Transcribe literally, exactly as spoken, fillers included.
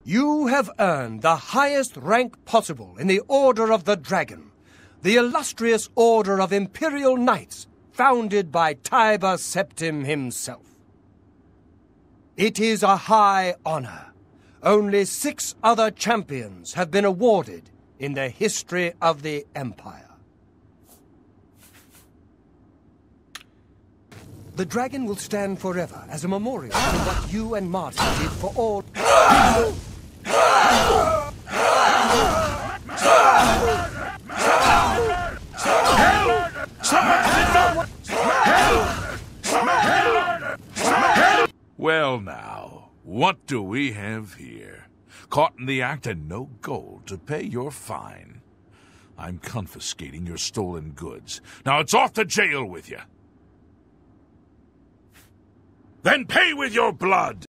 You have earned the highest rank possible in the Order of the Dragon, the illustrious Order of Imperial Knights, founded by Tiber Septim himself. It is a high honor. Only six other champions have been awarded in the history of the Empire. The dragon will stand forever as a memorial to what you and Martin did for all... Well now, what do we have here? Caught in the act and no gold to pay your fine. I'm confiscating your stolen goods. Now it's off to jail with you. Then pay with your blood!